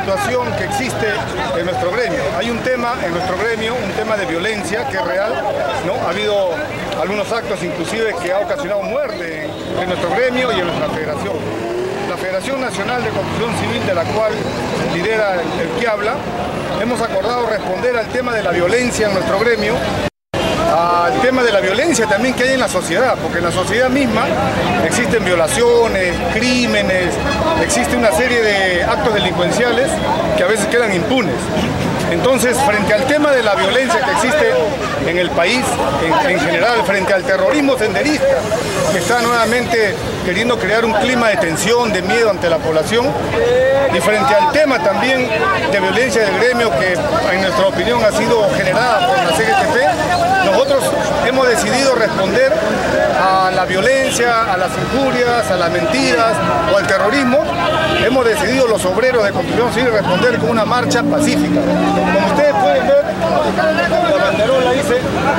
situación que existe en nuestro gremio. Hay un tema en nuestro gremio, un tema de violencia que es real, ¿no? Ha habido algunos actos inclusive que ha ocasionado muerte en nuestro gremio y en nuestra federación. La Federación Nacional de Construcción Civil, de la cual lidera el que habla, hemos acordado responder al tema de la violencia en nuestro gremio, al tema de la violencia también que hay en la sociedad, porque en la sociedad misma existen violaciones, crímenes, existe una serie de actos delincuenciales que a veces quedan impunes. Entonces, frente al tema de la violencia que existe en el país, en general, frente al terrorismo senderista, que está nuevamente queriendo crear un clima de tensión, de miedo ante la población, y frente al tema también de violencia del gremio que, en nuestra opinión, ha sido generada por la CGTP, nosotros hemos decidido responder a la violencia, a las injurias, a las mentiras o al terrorismo. Hemos decidido los obreros de Construcción Civil responder con una marcha pacífica. Como ustedes pueden ver, la banderola dice,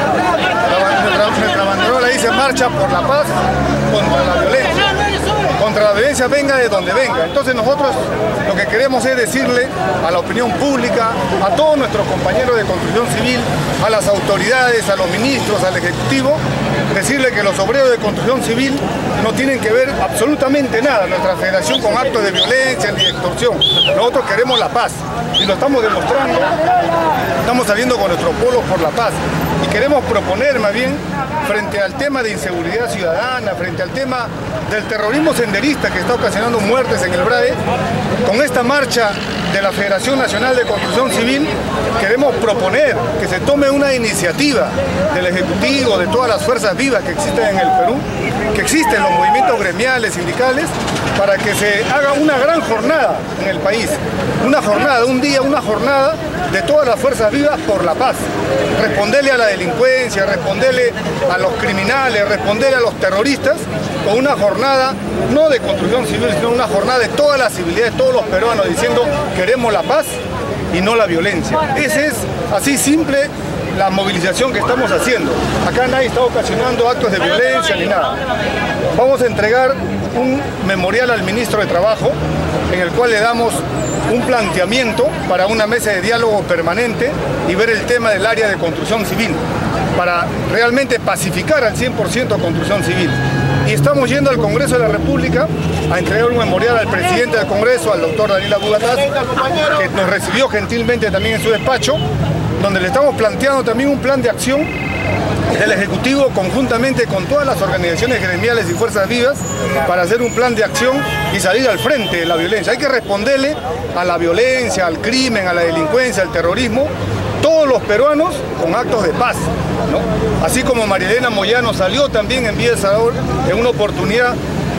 nuestra banderola dice marcha por la paz contra la violencia. Contra la violencia venga de donde venga. Entonces nosotros lo que queremos es decirle a la opinión pública, a todos nuestros compañeros de Construcción Civil, a las autoridades, a los ministros, al Ejecutivo, decirle que los obreros de Construcción Civil no tienen que ver absolutamente nada, nuestra federación, con actos de violencia ni de extorsión. Nosotros queremos la paz y lo estamos demostrando, estamos saliendo con nuestro polo por la paz y queremos proponer más bien, frente al tema de inseguridad ciudadana, frente al tema del terrorismo senderista que está ocasionando muertes en el BRAE, con esta marcha de la Federación Nacional de Construcción Civil, queremos proponer que se tome una iniciativa del Ejecutivo, de todas las fuerzas vivas que existen en el Perú, que existen los movimientos gremiales, sindicales, para que se haga una gran jornada en el país, una jornada, un día, una jornada de todas las fuerzas vivas por la paz, responderle a la delincuencia, responderle a los criminales, responderle a los terroristas, con una jornada no de Construcción Civil, sino una jornada de todas las civilidades, todos los peruanos, diciendo queremos la paz y no la violencia. Ese es así simple la movilización que estamos haciendo. Acá nadie está ocasionando actos de violencia ni nada. Vamos a entregar un memorial al ministro de Trabajo en el cual le damos un planteamiento para una mesa de diálogo permanente y ver el tema del área de construcción civil, para realmente pacificar al 100% construcción civil. Y estamos yendo al Congreso de la República a entregar un memorial al presidente del Congreso, al doctor Daniel Abugataz, que nos recibió gentilmente también en su despacho, donde le estamos planteando también un plan de acción del Ejecutivo conjuntamente con todas las organizaciones gremiales y fuerzas vivas para hacer un plan de acción y salir al frente de la violencia. Hay que responderle a la violencia, al crimen, a la delincuencia, al terrorismo, todos los peruanos con actos de paz, ¿no? Así como Marielena Moyano salió también en Villa El Salvador en una oportunidad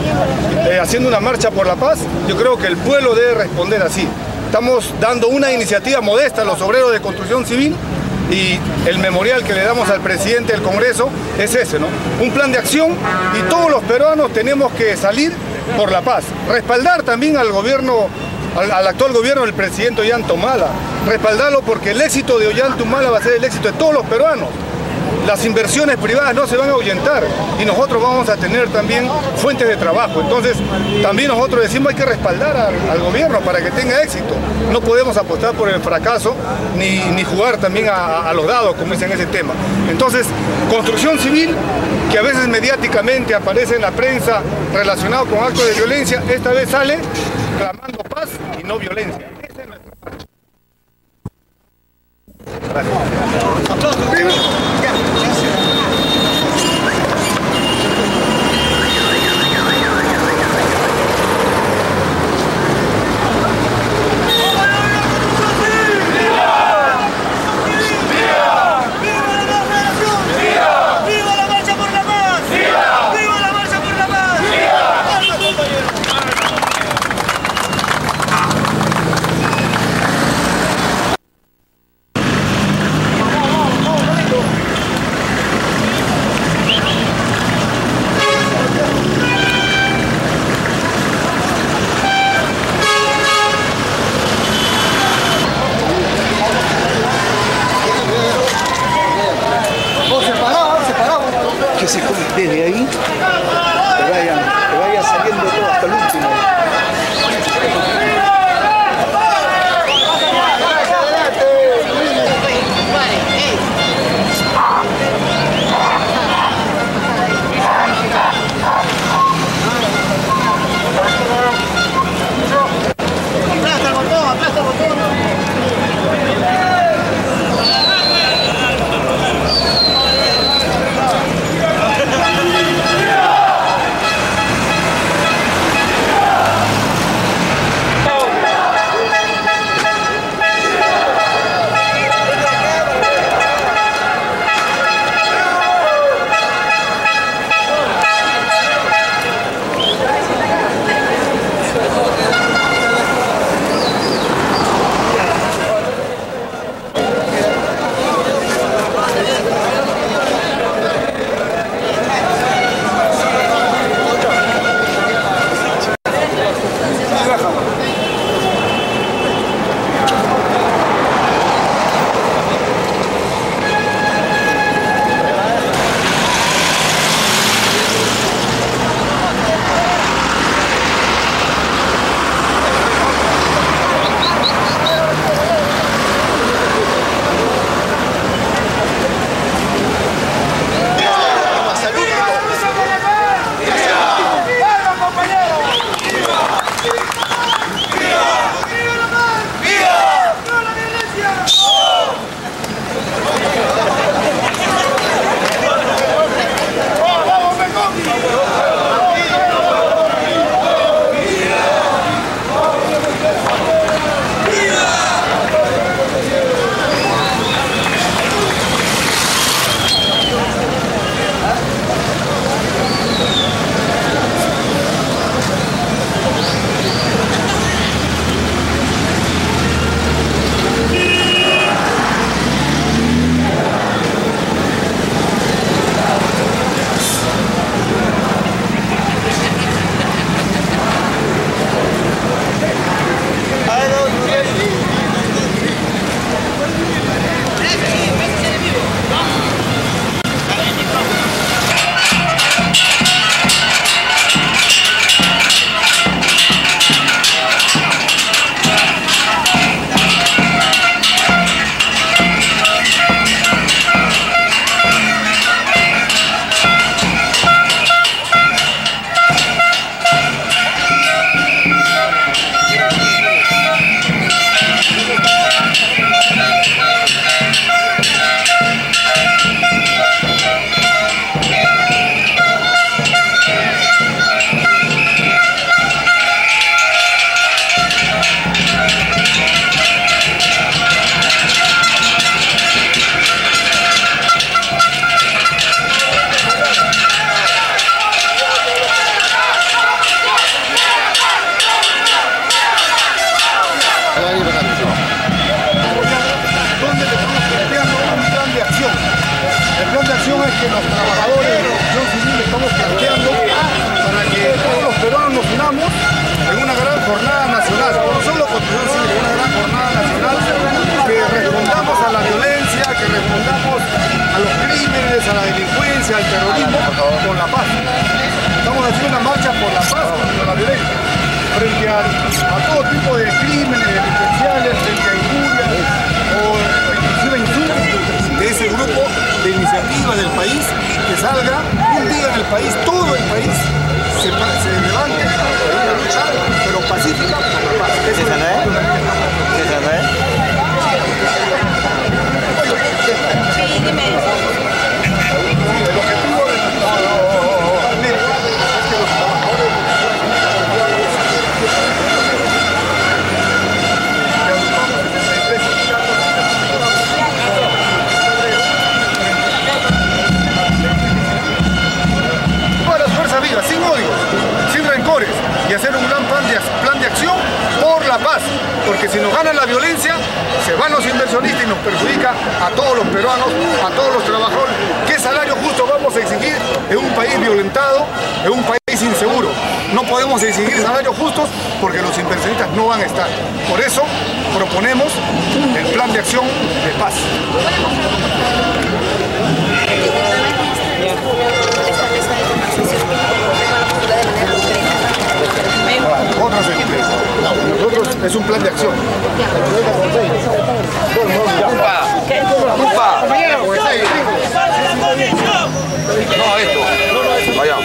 haciendo una marcha por la paz, yo creo que el pueblo debe responder así. Estamos dando una iniciativa modesta a los obreros de construcción civil y el memorial que le damos al presidente del Congreso es ese, ¿no? Un plan de acción y todos los peruanos tenemos que salir por la paz. Respaldar también al gobierno, al actual gobierno del presidente Ollanta Humala. Respaldarlo porque el éxito de Ollanta Humala va a ser el éxito de todos los peruanos. Las inversiones privadas no se van a ahuyentar y nosotros vamos a tener también fuentes de trabajo. Entonces, también nosotros decimos hay que respaldar al gobierno para que tenga éxito. No podemos apostar por el fracaso ni jugar también a los dados, como dicen en ese tema. Entonces, construcción civil, que a veces mediáticamente aparece en la prensa relacionado con actos de violencia, esta vez sale clamando paz y no violencia. Esa es nuestra marcha. Gracias. Desde ahí que vayan saliendo todo hasta el último. que los trabajadores de la construcción civil estamos planteando para que todos los peruanos nos unamos en una gran jornada nacional, no solo construcción civil, en una gran jornada nacional, que respondamos a la violencia, que respondamos a los crímenes, a la delincuencia, al terrorismo, con la paz. Estamos haciendo una marcha por la paz contra la violencia, frente a todo tipo de crímenes delincuenciales, frente a injurias o inclusive insultos de ese grupo de iniciativas del país, que salga un día en el país, todo el país se levante en una lucha, pero pacífica por la paz. Eso es sin odio, sin rencores, y hacer un gran plan de acción por la paz, porque si nos gana la violencia, se van los inversionistas y nos perjudica a todos los peruanos, a todos los trabajadores. ¿Qué salario justo vamos a exigir en un país violentado, en un país inseguro? No podemos exigir salarios justos porque los inversionistas no van a estar. Por eso proponemos el plan de acción de paz. Otras empresas. Nosotros es un plan de acción. No, esto. Vaya.